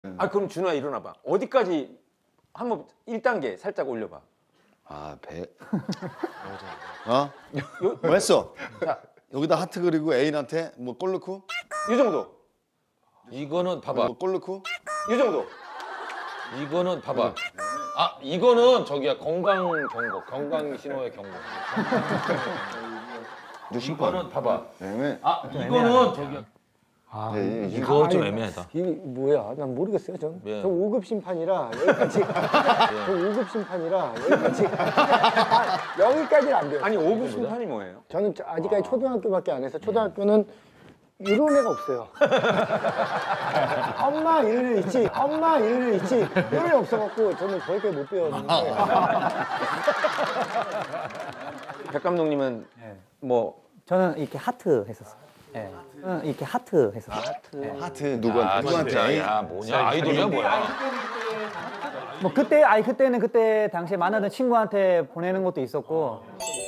아 그럼 준호야 일어나봐. 어디까지 한번 1단계 살짝 올려봐. 아 배. 어? 뭐 했어? 여기다 하트 그리고 애인한테 뭐 골 넣고? 이 정도. 이거는 봐봐. 뭐골 넣고? 이 정도. 이거는 봐봐. 아 이거는 저기야 건강 경고, 건강 신호의 경고. 이거는 봐봐. 왜? 아 이거는 저기야. 이거 좀 애매하다. 이게 뭐야? 난 모르겠어요. 전. 예. 저 5급 심판이라 여기까지. 저 5급 심판이라 여기까지. 아, 여기까지는 안 돼요. 아니 5급 심판이 뭐예요? 저는 아직까지 초등학교밖에 안 해서 초등학교는 이런 애가 없어요. 엄마 이런 애 있지. 엄마 이런 애 있지. 이런 애 없어갖고 저는 거기까지 못 배웠는데. 백 감독님은 뭐 저는 이렇게 하트 했었어요. 예. 저는 이렇게 하트 했었어요. 하트 누구한테? 애인? 야 뭐냐 아이돌이야 뭐야? 뭐 그때 그때는 그때 당시에 만나던 친구한테 보내는 것도 있었고.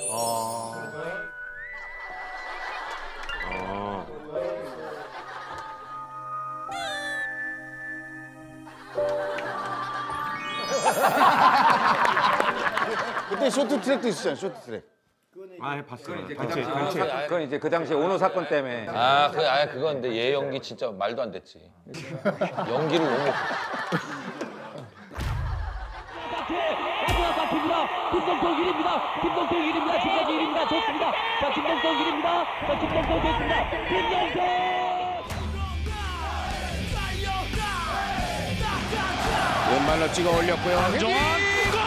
그때 쇼트트랙도 있었잖아. 쇼트트랙. 그건 이제 그 당시에 오노 사건 때문에. 그건데 얘 연기 진짜 말도 안 됐지. 연기를 너무. 김동동 1입니다. 김동동 1입니다. 지금까지 1입니다. 좋습니다. 자, 김동동 1입니다. 자, 김동동 됐습니다. 김동동! 왼발로 찍어 올렸고요. 안정환!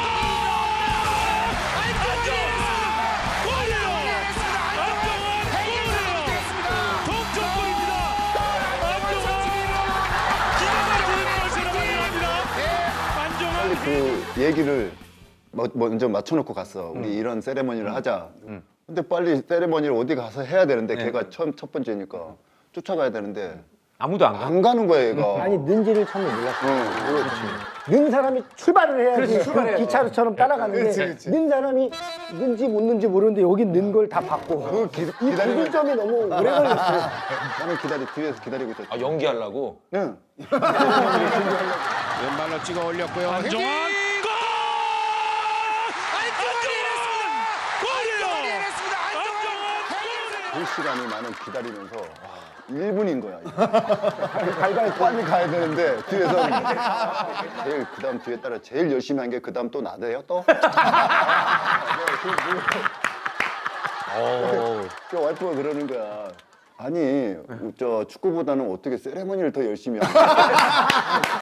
그 얘기를 먼저 맞춰놓고 갔어. 우리 이런 세레머니를 하자. 근데 빨리 세레머니를 어디 가서 해야 되는데 걔가 첫 번째니까 쫓아가야 되는데 아무도 안 가. 안 가는 거야 얘가. 아니 는지를 처음에 몰랐어요. 는 사람이 출발을 해야지 기차처럼 따라가는데 는 사람이 는지 못 는지 모르는데 여기 는 걸 다 봤고 이 기준점이 너무 오래 걸렸어요. 나는 뒤에서 기다리고 있었지. 아 연기하려고? 응. 왼발로 찍어 올렸고요. 안정환! 골! 골이에요! 그 시간을 나는 기다리면서 1분인 거야. 갈갈 빨리 가야 되는데 뒤에서 제일 그다음 뒤에 따라 제일 열심히 한 게 그다음 또 나대요 또. 그 와이프가 그러는 거야. 아니 저 축구보다는 어떻게 세레머니를 더 열심히 하냐.